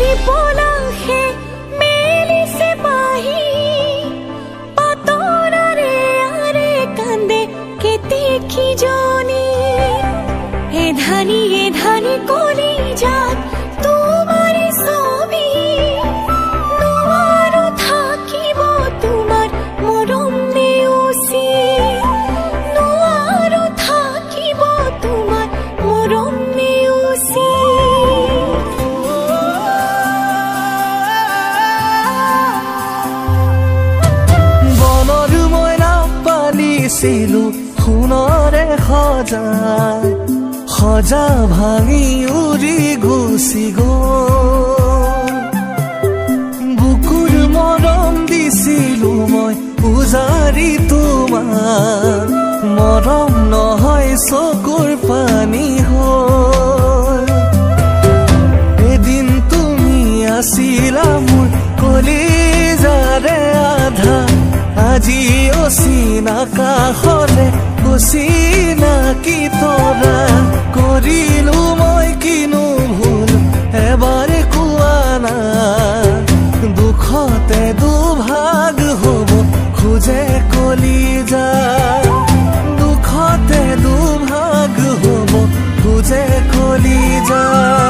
পলাশে মেলিছে পাহি পাতৰাৰে আৰে কান্দে কেতেকি জনী এধানি কলি যাত তোমাৰে ছবি নোৱাৰো থাকিব তোমাৰ মৰম নেওচি নোৱাৰো থাকিব তোমাৰ মৰম নেওচি বনৰ মইনা পালিছিলো সোণৰে সজা ভাঙি উৰি গুচি গ'ল বুকুৰ মৰম দিছিলো মই উজাৰি তোমাৰ মৰম নহয় চকুৰ পানী হ'ল এদিন তুমি আছিলা মোৰ কলিজাৰে আধা আজি অচিনাকা হ'লে অচিনাকি তৰা কৰিলো মই কিনো ভুল এবাৰে কোৱা না দুখতে দুভাগ হ'ব খোজে কলিজা দুখতে দুভাগ হ'ব খোজে কলিজা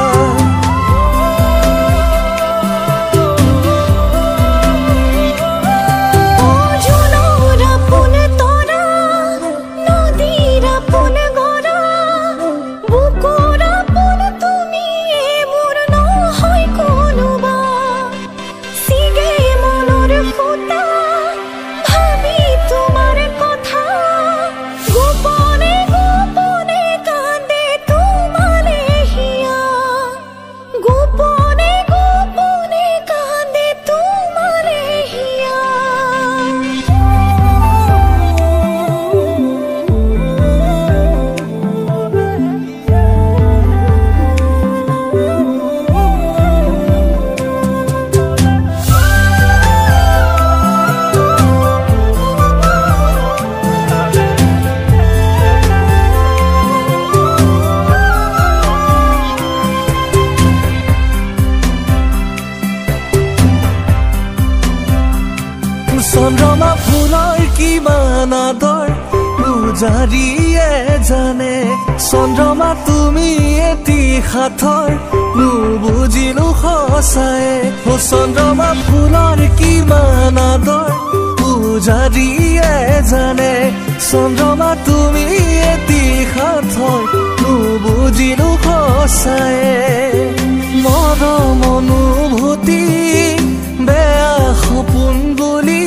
চন্দ্ৰমা ফুলৰ কিমান আদৰ পূজাৰীয়ে জানে চন্দ্ৰমা তুমি এটি সাথৰ নুবুজিলো সঁচায়ে চন্দ্ৰমা ফুলৰ কিমান আদৰ পূজাৰীয়ে জানে চন্দ্ৰমা তুমি এটি সাথৰ নুবুজিলো সঁচায়ে মৰম অনুভূতি বেয়া সপোন বুলি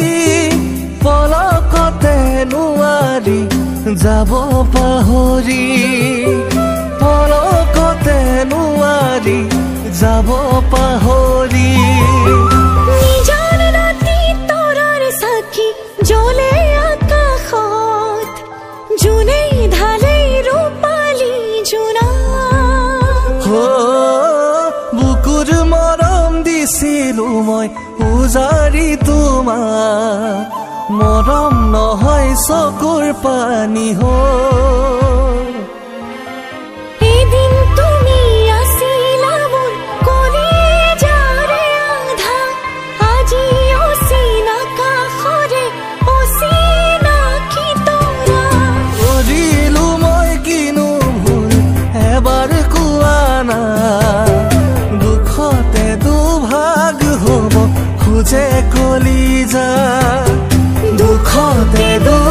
পলকতে নোৱাৰি যাব পাহৰি পলকতে নোৱাৰি যাব পাহৰি নিজান ৰাতি তৰাৰ সাক্ষী জ্বলে আকাশত জোনে ঢালে ৰূপালী জোনা বুকুৰ মৰম দিছিলো মই উজাৰি তোমাক মৰম নহয় চকুৰ পানী হ'ল এদিন তুমি আছিলা মোৰ কলিজাৰে আধা আজি অচিনাকা হ'লে অচিনাকি তৰা কৰিলো মই কিনো ভুল এবাৰ কোৱা না দুখতে দুভাগ হ'ব খোজে কলিজা দুখতে